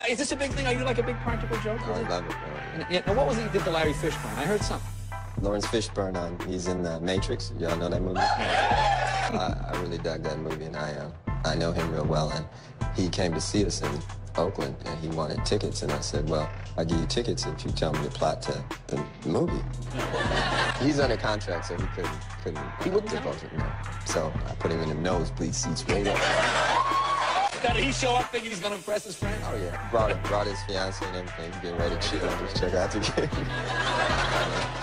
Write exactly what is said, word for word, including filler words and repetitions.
Is this a big thing? Are you like a big practical joke? Oh, I love it, bro. And, yeah, now what was it you did to Larry Fishburne? I heard something. Lawrence Fishburne, um, he's in The Matrix. Y'all know that movie? I, I really dug that movie, and I, uh, I know him real well, and he came to see us in Oakland, and he wanted tickets, and I said, well, I'll give you tickets if you tell me the plot to the movie. He's under contract, so he couldn't, couldn't uh, he wouldn't divulge it, no. So I put him in the nosebleed seats right up. Now, did he show up thinking he's going to impress his friends? Oh, yeah. Brought, brought his fiancée and everything, getting ready to chill and just check out the game.